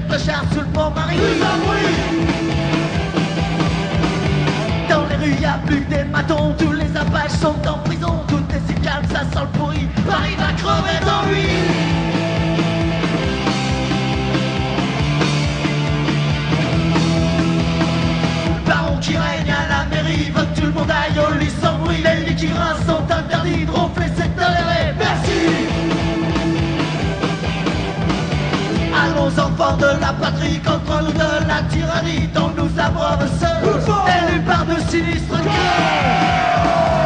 clochard sous le pont Marie. Dans les rues y'a plus que des matons, tous les apaches sont en prison, tout est si calme, ça sent le pourri, Paris va crever d'ennui. Baron qui règne à la mairie veut que tout le monde aille au lit sans bruit. Les lits qui grincent sont interdits, de ronfler c'est toléré. Merci. Allons enfants de la patrie, contre nous de la tyrannie dont nous abreuvent ceux élus par de sinistres cœurs.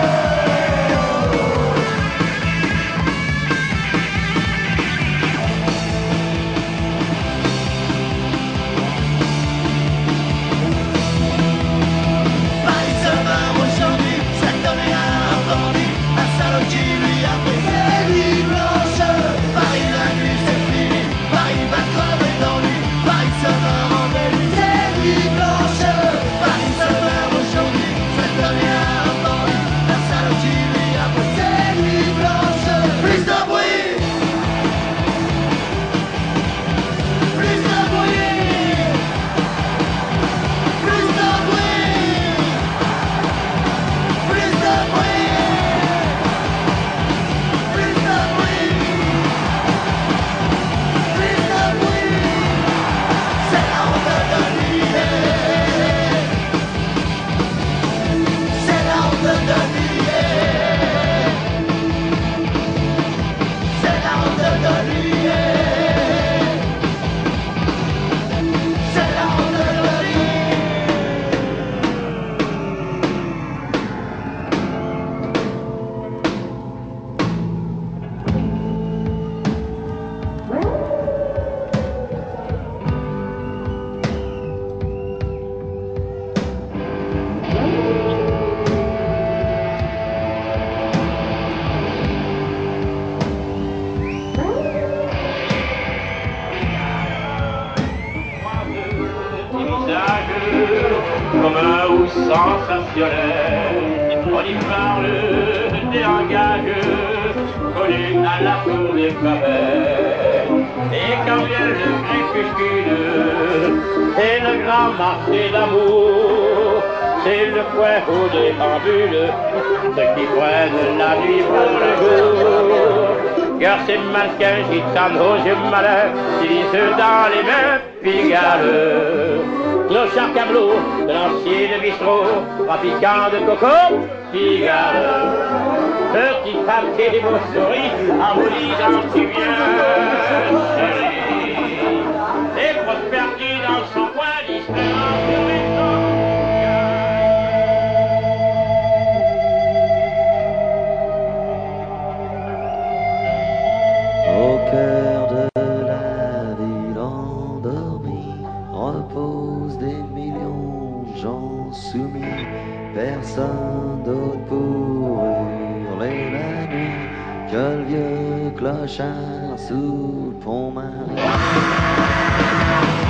Comme un ou sensationnel, on y parle des engages connus à la cour des Clavel. Et quand vient le crépuscule et le grand marché d'amour, c'est le coin où déambule ceux qui prennent la nuit pour le jour. Car ces mannequins gitanes aux yeux malins s'ilissent dans les mains pigales. Clochard Camelot, de l'ancien bistrot, trafiquant de coco, Pigalle. Petite femme qui vous sourit, en vous disant si bien, chérie. Et prospère qui dans son coin distraire sur les Au cœur de la ville endormie repose des millions de gens soumis. Personne d'autre pour hurler la nuit que le vieux clochard sous le pont Marie.